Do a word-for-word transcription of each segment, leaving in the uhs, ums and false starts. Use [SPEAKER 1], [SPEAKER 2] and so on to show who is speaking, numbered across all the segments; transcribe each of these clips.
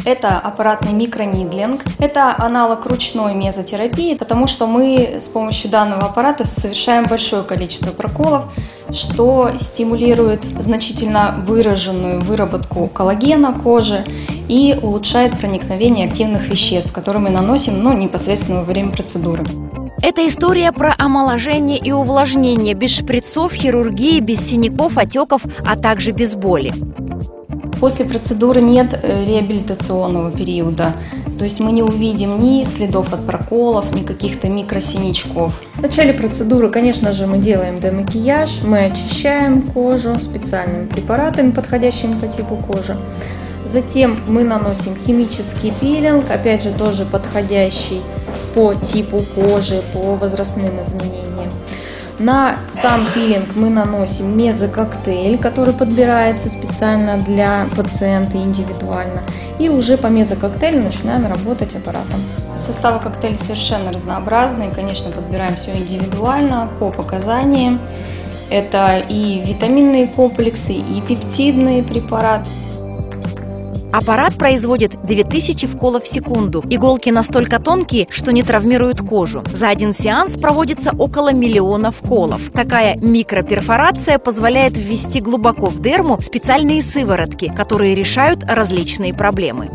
[SPEAKER 1] Это аппаратный микронидлинг. Это аналог ручной мезотерапии, потому что мы с помощью данного аппарата совершаем большое количество проколов, что стимулирует значительно выраженную выработку коллагена кожи и улучшает проникновение активных веществ, которые мы наносим, ну, непосредственно во время процедуры.
[SPEAKER 2] Это история про омоложение и увлажнение без шприцов, хирургии, без синяков, отеков, а также без боли.
[SPEAKER 1] После процедуры нет реабилитационного периода, то есть мы не увидим ни следов от проколов, ни каких-то микросинячков. В начале процедуры, конечно же, мы делаем демакияж, мы очищаем кожу специальными препаратами, подходящими по типу кожи. Затем мы наносим химический пилинг, опять же тоже подходящий по типу кожи, по возрастным изменениям. На сам пилинг мы наносим мезококтейль, который подбирается специально для пациента индивидуально. И уже по мезококтейлю начинаем работать аппаратом. Составы коктейля совершенно разнообразные, конечно, подбираем все индивидуально, по показаниям. Это и витаминные комплексы, и пептидные препараты.
[SPEAKER 2] Аппарат производит две тысячи вколов в секунду. Иголки настолько тонкие, что не травмируют кожу. За один сеанс проводится около миллиона вколов. Такая микроперфорация позволяет ввести глубоко в дерму специальные сыворотки, которые решают различные проблемы.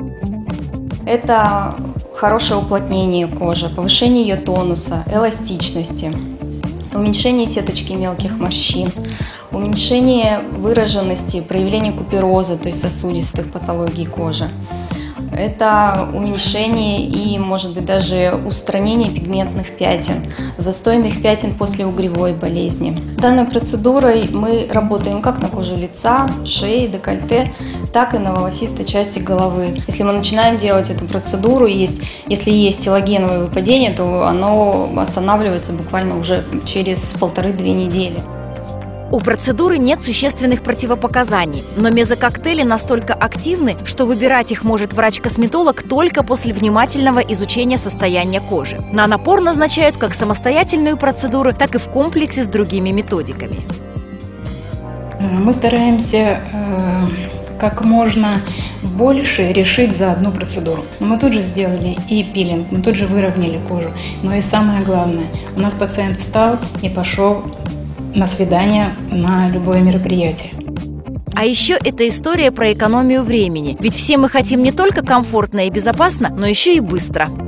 [SPEAKER 1] Это хорошее уплотнение кожи, повышение ее тонуса, эластичности, уменьшение сеточки мелких морщин, уменьшение выраженности, проявление купероза, то есть сосудистых патологий кожи. Это уменьшение и, может быть, даже устранение пигментных пятен, застойных пятен после угревой болезни. Данной процедурой мы работаем как на коже лица, шеи, декольте, так и на волосистой части головы. Если мы начинаем делать эту процедуру, есть, если есть телогеновое выпадение, то оно останавливается буквально уже через полторы-две недели.
[SPEAKER 2] У процедуры нет существенных противопоказаний, но мезококтейли настолько активны, что выбирать их может врач-косметолог только после внимательного изучения состояния кожи. Нанопор назначают как самостоятельную процедуру, так и в комплексе с другими методиками.
[SPEAKER 3] Мы стараемся э, как можно больше решить за одну процедуру. Мы тут же сделали и пилинг, мы тут же выровняли кожу, но и самое главное, у нас пациент встал и пошел на свидание, на любое мероприятие.
[SPEAKER 2] А еще это история про экономию времени. Ведь все мы хотим не только комфортно и безопасно, но еще и быстро.